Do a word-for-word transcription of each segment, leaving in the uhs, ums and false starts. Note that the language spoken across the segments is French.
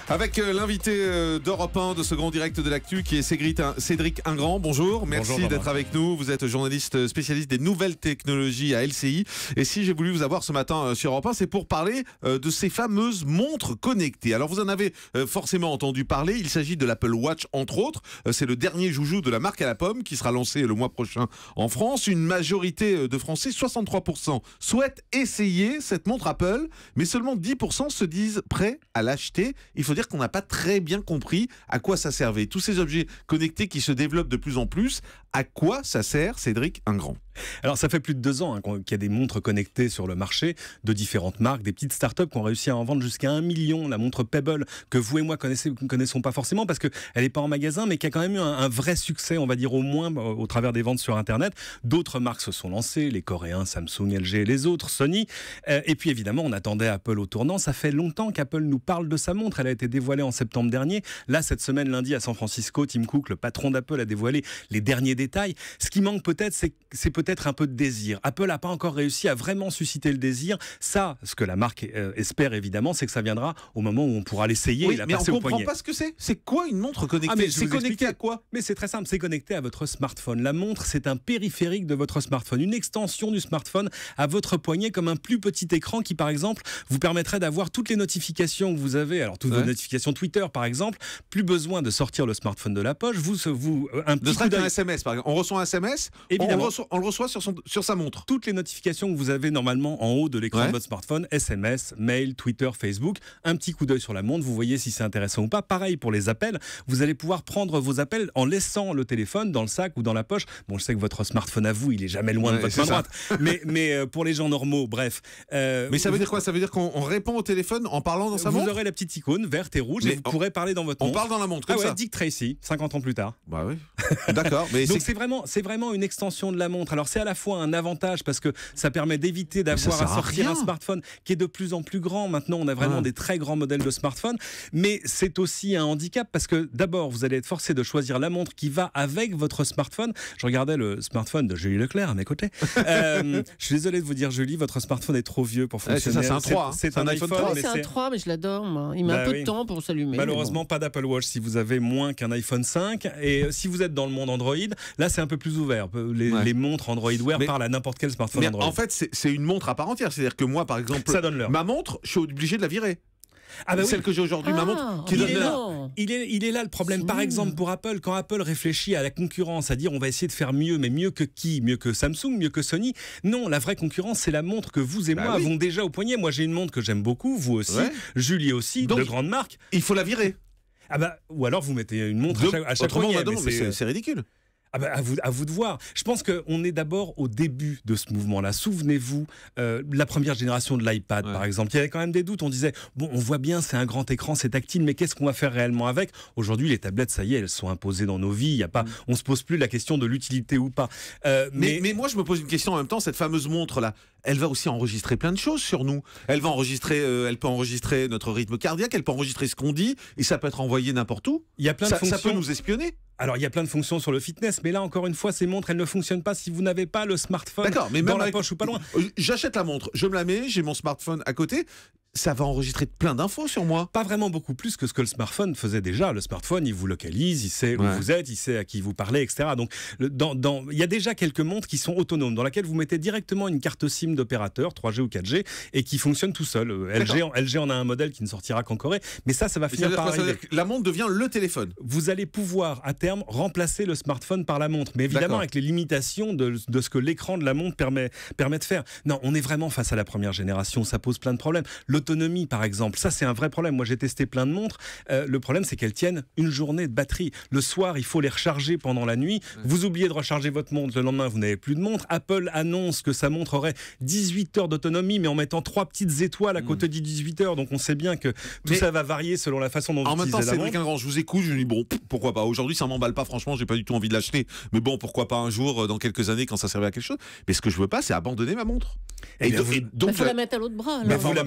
Avec euh, l'invité euh, d'Europe un de ce grand direct de l'actu qui est Cédric, Cédric Ingrand. Bonjour, merci Bonjour, d'être avec nous. Vous êtes journaliste spécialiste des nouvelles technologies à L C I. Et si j'ai voulu vous avoir ce matin euh, sur Europe un, c'est pour parler euh, de ces fameuses montres connectées. Alors vous en avez euh, forcément entendu parler. Il s'agit de l'Apple Watch entre autres. Euh, c'est le dernier joujou de la marque à la pomme qui sera lancé le mois prochain en France. Une majorité de Français, soixante-trois pour cent, souhaitent essayer cette montre Apple, mais seulement dix pour cent se disent prêts à l'acheter. Il faut dire qu'on n'a pas très bien compris à quoi ça servait. Tous ces objets connectés qui se développent de plus en plus, à quoi ça sert, Cédric Ingrand? Alors ça fait plus de deux ans hein, qu'il y a des montres connectées sur le marché de différentes marques, des petites startups qui ont réussi à en vendre jusqu'à un million. La montre Pebble que vous et moi connaissez, ne connaissons pas forcément parce qu'elle n'est pas en magasin, mais qui a quand même eu un, un vrai succès, on va dire au moins au travers des ventes sur Internet. D'autres marques se sont lancées, les Coréens, Samsung, L G et les autres, Sony. Euh, et puis évidemment, on attendait Apple au tournant. Ça fait longtemps qu'Apple nous parle de sa montre. Elle a été dévoilée en septembre dernier. Là, cette semaine, lundi, à San Francisco, Tim Cook, le patron d'Apple, a dévoilé les derniers détails. Ce qui manque peut-être, c'est, c'est peut-être un peu de désir. Apple n'a pas encore réussi à vraiment susciter le désir. Ça, ce que la marque euh, espère évidemment, c'est que ça viendra au moment où on pourra l'essayer oui, et la mais passer au on poignet. comprend pas ce que c'est. C'est quoi une montre connectée? Ah, mais c'est connecté à quoi? Mais c'est très simple, c'est connecté à votre smartphone. La montre, c'est un périphérique de votre smartphone, une extension du smartphone à votre poignet, comme un plus petit écran qui, par exemple, vous permettrait d'avoir toutes les notifications que vous avez. Alors toutes ouais. vos notifications Twitter, par exemple. Plus besoin de sortir le smartphone de la poche. Vous, vous un petit ne serait qu'un S M S, par exemple. On reçoit un S M S, évidemment. On le reçoit, on le reçoit sur, son, sur sa montre. Toutes les notifications que vous avez normalement en haut de l'écran ouais. de votre smartphone, S M S, mail, Twitter, Facebook, un petit coup d'œil sur la montre, vous voyez si c'est intéressant ou pas. Pareil pour les appels, vous allez pouvoir prendre vos appels en laissant le téléphone dans le sac ou dans la poche. Bon, je sais que votre smartphone à vous, il est jamais loin ouais, de votre main droite, mais, mais pour les gens normaux, bref. Euh, mais ça veut vous... dire quoi? Ça veut dire qu'on répond au téléphone en parlant dans sa vous montre? Vous aurez la petite icône verte et rouge mais et vous on... pourrez parler dans votre on montre. On parle dans la montre comme ah ouais, ça. Dick Tracy, cinquante ans plus tard. Bah oui. D'accord. Mais donc c'est vraiment, c'est vraiment une extension de la montre. Alors c'est à la fois un avantage parce que ça permet d'éviter d'avoir à sortir à un smartphone qui est de plus en plus grand. Maintenant, on a vraiment ouais. des très grands modèles de smartphones. Mais c'est aussi un handicap parce que d'abord, vous allez être forcé de choisir la montre qui va avec votre smartphone. Je regardais le smartphone de Julie Leclerc à mes côtés. euh, je suis désolé de vous dire, Julie, votre smartphone est trop vieux pour fonctionner. Ouais, c'est ça, c'est un trois. Hein. C'est, c'est un, un iPhone trois. Mais c'est un trois, mais je l'adore. Moi. Il met bah un peu oui. de temps pour s'allumer. Malheureusement, bon. pas d'Apple Watch si vous avez moins qu'un iPhone cinq. Et si vous êtes dans le monde Android, là, c'est un peu plus ouvert. Les, ouais. les montres Android Wear mais, parlent à n'importe quel smartphone mais Android. En fait, c'est, c'est une montre à part entière. C'est-à-dire que moi, par exemple, ça donne l'heure. Ma montre, je suis obligé de la virer. Ah bah celle oui. que j'ai aujourd'hui, ah, ma montre, qui il donne est, là. il, est, il est là le problème. Par exemple, pour Apple, quand Apple réfléchit à la concurrence, à dire on va essayer de faire mieux, mais mieux que qui? Mieux que Samsung, mieux que Sony? Non, la vraie concurrence, c'est la montre que vous et bah moi oui. avons déjà au poignet. Moi, j'ai une montre que j'aime beaucoup, vous aussi, ouais. Julie aussi, donc, de grande marque. Il faut la virer. Ah bah, ou alors vous mettez une montre de, à chaque, à chaque poignet. Mais non, mais c'est, c'est ridicule. Ah bah à, vous, à vous de voir. Je pense qu'on est d'abord au début de ce mouvement-là. Souvenez-vous, euh, la première génération de l'iPad, ouais. par exemple. Il y avait quand même des doutes. On disait, bon, on voit bien, c'est un grand écran, c'est tactile, mais qu'est-ce qu'on va faire réellement avec? Aujourd'hui, les tablettes, ça y est, elles sont imposées dans nos vies. Il y a pas, mmh. On ne se pose plus la question de l'utilité ou pas. Euh, mais, mais, mais moi, je me pose une question en même temps. Cette fameuse montre-là, elle va aussi enregistrer plein de choses sur nous. Elle va enregistrer, euh, elle peut enregistrer notre rythme cardiaque, elle peut enregistrer ce qu'on dit, et ça peut être envoyé n'importe où. Il y a plein ça, de fonctions. Ça peut nous espionner. Alors, il y a plein de fonctions sur le fitness, mais là, encore une fois, ces montres, elles ne fonctionnent pas si vous n'avez pas le smartphone D'accord, mais dans même la avec... poche ou pas loin. J'achète la montre, je me la mets, j'ai mon smartphone à côté. Ça va enregistrer plein d'infos sur moi. Pas vraiment beaucoup plus que ce que le smartphone faisait déjà. Le smartphone, il vous localise, il sait où ouais. vous êtes, il sait à qui vous parlez, et cetera. Donc, dans, dans, il y a déjà quelques montres qui sont autonomes, dans lesquelles vous mettez directement une carte SIM d'opérateur, trois G ou quatre G, et qui fonctionne tout seul. L G, L G en a un modèle qui ne sortira qu'en Corée, mais ça, ça va finir par arriver. La montre devient le téléphone. Vous allez pouvoir, à terme, remplacer le smartphone par la montre, mais évidemment avec les limitations de, de ce que l'écran de la montre permet, permet de faire. Non, on est vraiment face à la première génération, ça pose plein de problèmes. L'autonomie, par exemple, ça c'est un vrai problème. Moi j'ai testé plein de montres. Euh, le problème c'est qu'elles tiennent une journée de batterie. Le soir il faut les recharger pendant la nuit. Vous oubliez de recharger votre montre, le lendemain vous n'avez plus de montre. Apple annonce que sa montre aurait dix-huit heures d'autonomie, mais en mettant trois petites étoiles à côté de dix-huit heures. Donc on sait bien que tout mais ça va varier selon la façon dont vous utilisez la montre. En même temps, Cédric Ingrand, je vous écoute, je me dis bon, pourquoi pas. Aujourd'hui ça m'emballe pas, franchement, j'ai pas du tout envie de l'acheter. Mais bon, pourquoi pas un jour, dans quelques années, quand ça servait à quelque chose. Mais ce que je veux pas, c'est abandonner ma montre. Et, et donc, il faut la mettre à l'autre bras. Mais vous la mettez à l'autre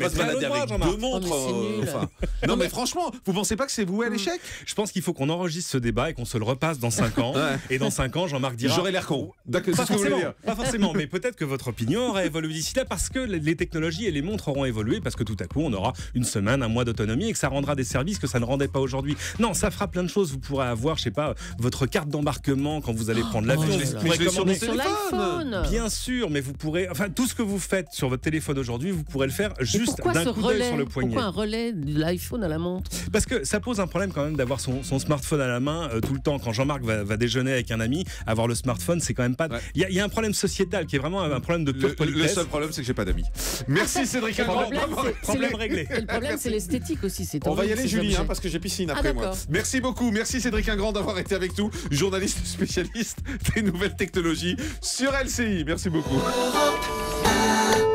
mais mois, avec Jean-Marc. deux montres. Oh, mais c'est euh, enfin. Non, mais franchement, vous pensez pas que c'est voué à l'échec? Je pense qu'il faut qu'on enregistre ce débat et qu'on se le repasse dans cinq ans. Ouais. Et dans cinq ans, Jean-Marc dira... J'aurais l'air con. D'accord, Pas c'est ce que vous voulez forcément, dire. pas forcément, mais peut-être que votre opinion aura évolué d'ici là parce que les technologies et les montres auront évolué, parce que tout à coup on aura une semaine, un mois d'autonomie et que ça rendra des services que ça ne rendait pas aujourd'hui. Non, ça fera plein de choses. Vous pourrez avoir, je sais pas, votre carte d'embarquement quand vous allez prendre l'avion. oh Vous là là. pourrez Mais je l'ai sur commander- mon Sur l'iPhone. Bien sûr, mais vous pourrez, enfin tout ce que vous faites sur votre téléphone aujourd'hui, vous pourrez le faire Et juste pourquoi d'un ce coup d'œil relais sur le poignet. Pourquoi un relais de l'iPhone à la montre? Parce que ça pose un problème quand même d'avoir son, son smartphone à la main euh, tout le temps. Quand Jean-Marc va, va déjeuner avec un ami, avoir le smartphone, c'est quand même pas. Il Ouais. y, a- y a un problème sociétal qui est vraiment un problème de pure Le, le politesse. seul problème, c'est que j'ai pas d'amis. Merci Cédric Le Ingrand. problème, c'est- c'est Problème le- réglé. et le problème, c'est l'esthétique aussi. C'est On va y horrible, aller, ces Julie, objets. hein, parce que j'ai piscine Ah, après moi. d'accord. Merci beaucoup. Merci Cédric Ingrand d'avoir été avec nous, journaliste spécialiste des nouvelles technologies sur L C I. Merci beaucoup.